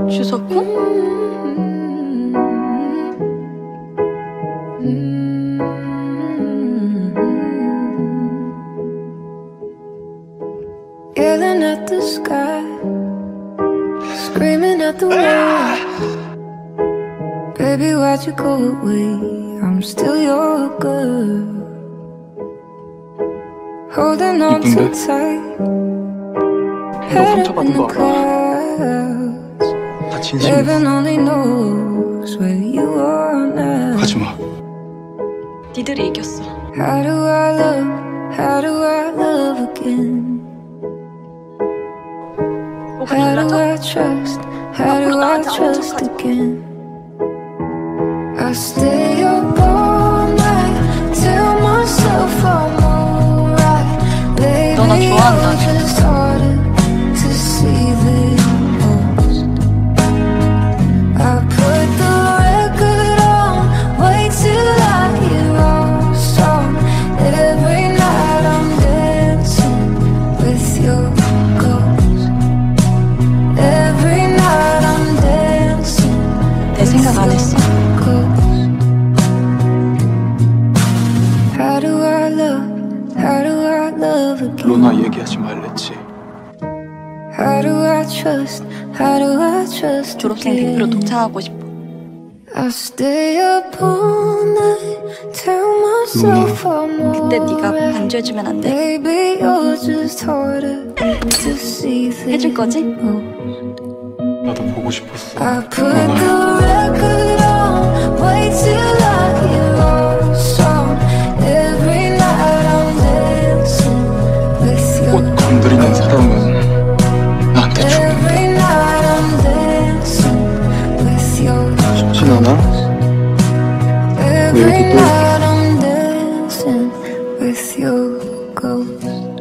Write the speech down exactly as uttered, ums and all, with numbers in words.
주석훈? Yelling at the sky, screaming at the world. Baby, why'd you go away? I'm still your girl. Holding on too tight, head up in the clouds. Heaven only knows where you are now. 가지마. 니들이 이겼어. How do I love, how do I love again? How do I trust, how do I trust again? I stay up all night, tell myself I'm alright. Baby, you're just harder to see than most. I put the record on, wait till I hear our song. Every night I'm dancing with your ghost. Every night I'm dancing. 내 생각 안 했어. How do I love, how do I love again? 로나 얘기하지 말랬지. How do I trust, how do I trust 졸업생 백 퍼센트 독창하고 싶어. I stay up all night, tell myself I'm 그때 네가 alright. 반주해주면 안 돼? Baby, you're just harder to see than 해줄 거지? most. 나도 보고 싶었어. I put the record on, wait till I hear our song. Every night I'm dancing with your 꽃 건드리는 사람은 나한테 죽는다. Every night I'm dancing with your 좋진 않아? Every 왜 이렇게 또 night I'm dancing with your ghost.